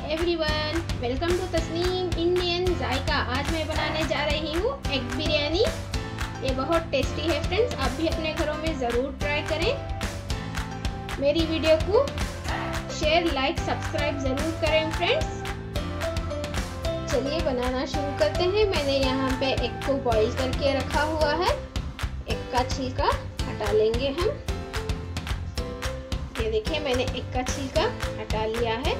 Everyone, welcome to Tasneem Indian Zaika. आज मैं बनाने जा रही हूँ एग बिरयानी। ये बहुत टेस्टी है फ्रेंड्स, आप भी अपने घरों में ज़रूर ट्राई करें। मेरी वीडियो को शेयर, लाइक, सब्सक्राइब ज़रूर करें फ्रेंड्स। चलिए बनाना शुरू करते हैं। मैंने यहाँ पे एग को बॉईल करके रखा हुआ है। एग का छिलका हटा लेंगे हम। ये देखिए, मैंने एग का छिलका हटा लिया है।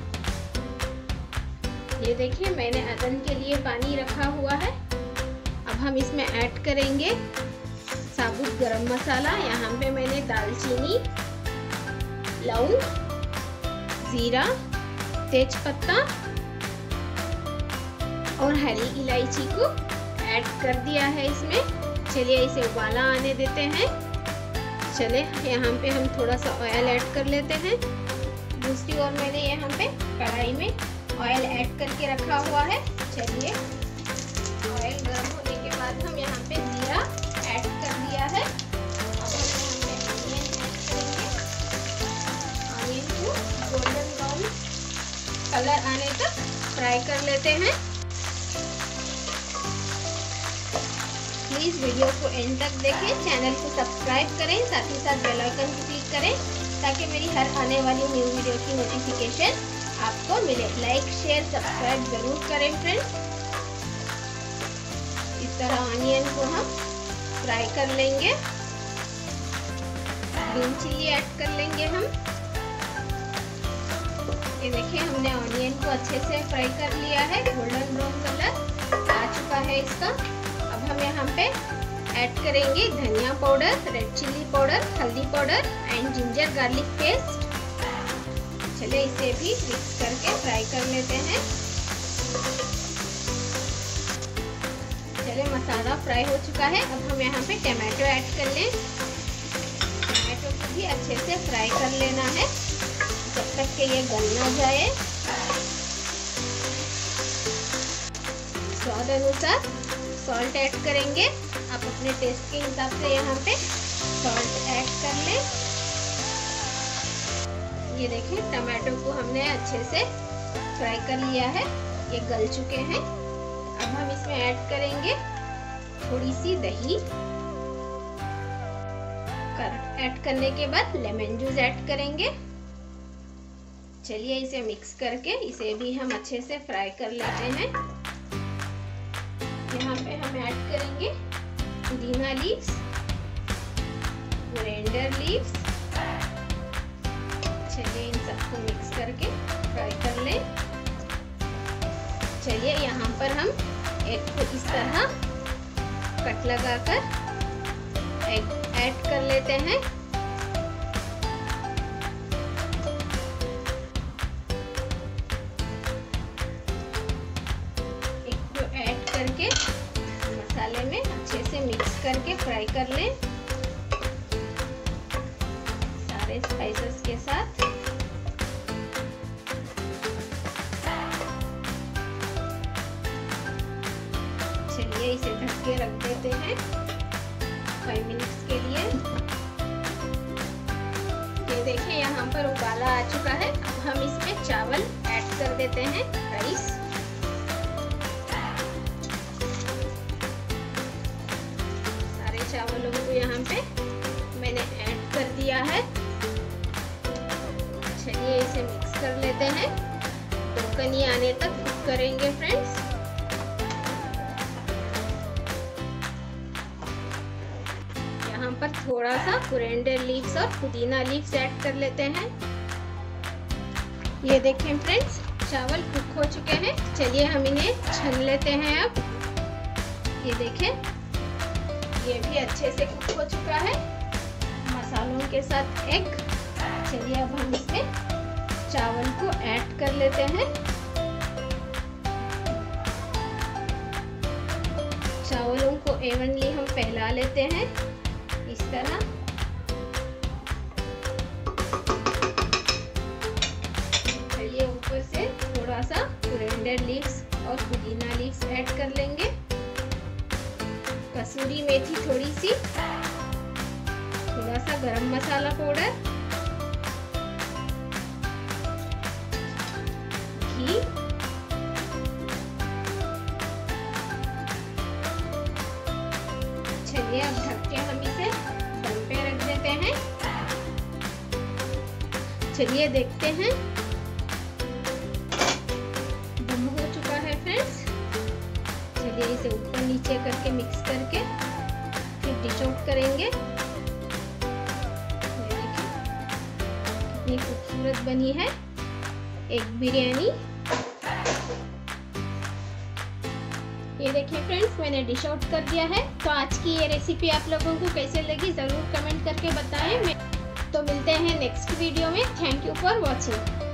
ये देखिए, मैंने अदन के लिए पानी रखा हुआ है। अब हम इसमें ऐड करेंगे साबुत गरम मसाला। यहाँ पे मैंने दालचीनी, लौंग, जीरा, तेज पत्ता और हरी इलायची को ऐड कर दिया है इसमें। चलिए इसे उबाला आने देते हैं। चले यहाँ पे हम थोड़ा सा ऑयल ऐड कर लेते हैं। दूसरी ओर मैंने यहाँ पे कढ़ाई में ऑयल ऐड करके रखा हुआ है। चलिए ऑयल गर्म होने के बाद हम यहाँ पे जीरा ऐड कर दिया है। अब हम यहाँ पे ऑनियन ऐड करेंगे। ऑनियन को गोल्डन ब्राउन कलर आने तक फ्राई कर लेते हैं। प्लीज़ वीडियो को एंड तक देखें, चैनल को सब्सक्राइब करें, साथ ही साथ बेल आइकन को क्लिक करें ताकि मेरी हर आने वाली न्यू वीडियो की नोटिफिकेशन आपको मिले। लाइक, शेयर, सब्सक्राइब जरूर करें फ्रेंड्स। इस तरह ऑनियन को हम फ्राई कर लेंगे। ग्रीन चिली ऐड कर लेंगे हम। ये देखिए, हमने ऑनियन को अच्छे से फ्राई कर लिया है। गोल्डन ब्राउन कलर आ चुका है इसका। अब हम यहाँ पे ऐड करेंगे धनिया पाउडर, रेड चिल्ली पाउडर, हल्दी powder and ginger garlic paste. चलिए इसे भी मिक्स करके फ्राई कर लेते हैं। चलिए मसाला फ्राई हो चुका है। अब हम यहाँ पे टमाटो ऐड कर लें। टमाटो को भी अच्छे से फ्राई कर लेना है जब तक कि ये गल ना जाए। स्वाद अनुसार सॉल्ट ऐड करेंगे। आप अपने टेस्ट के हिसाब से यहाँ पे सॉल्ट ऐड कर लें। ये देखिए, टमाटो को हमने अच्छे से फ्राई कर लिया है। ये गल चुके हैं। अब हम इसमें ऐड करेंगे थोड़ी सी दही। ऐड करने के बाद लेमन जूस ऐड करेंगे। चलिए इसे मिक्स करके इसे भी हम अच्छे से फ्राई कर लेते हैं। यहाँ पे हम ऐड करेंगे पुदीना लीव्स, कोरिएंडर लीव्स। चलिए इन सबको मिक्स करके फ्राई कर लें। चलिए यहाँ पर हम एग को इस तरह कट लगाकर एग ऐड कर लेते हैं। एग को ऐड करके मसाले में अच्छे से मिक्स करके फ्राई कर लें सारे स्पाइसेस के साथ। चलिए इसे ढक के रख देते हैं 5 मिनट्स के लिए। ये देखिए, यहाँ पर उबाला आ चुका है। अब हम इसमें चावल ऐड कर देते हैं, राइस। सारे चावलों को यहाँ पे मैंने ऐड कर दिया है। चलिए इसे मिक्स कर लेते हैं। ढक्कन आने तक कुक करेंगे फ्रेंड्स। यहाँ पर थोड़ा सा कोरिएंडर लीव्स और पुदीना लीव्स ऐड कर लेते हैं। ये देखें फ्रेंड्स, चावल कुक हो चुके हैं। चलिए हम इन्हें छन लेते हैं। अब ये देखें, ये भी अच्छे से कुक हो चुका है मसालों के साथ एग। चलिए अब हम इसमें चावल को ऐड कर लेते हैं। चावलों को एवनली हम फैला लेते हैं इस तरह। चलिए ऊपर से थोड़ा सा कोरिएंडर लीव्स और पुदीना लीव्स ऐड कर लेंगे। कसूरी मेथी थोड़ी सी, थोड़ा सा गरम मसाला पाउडर, घी चलिए देखते हैं। दम हो चुका है फ्रेंड्स। चलिए इसे ऊपर नीचे करके मिक्स करके फिर डिश आउट करेंगे। कितनी खूबसूरत बनी है एग बिरयानी। ये देखिए फ्रेंड्स, मैंने डिश आउट कर दिया है। तो आज की ये रेसिपी आप लोगों को कैसे लगी ज़रूर कमेंट करके बताएं। तो मिलते हैं नेक्स्ट वीडियो में। Thank you for watching.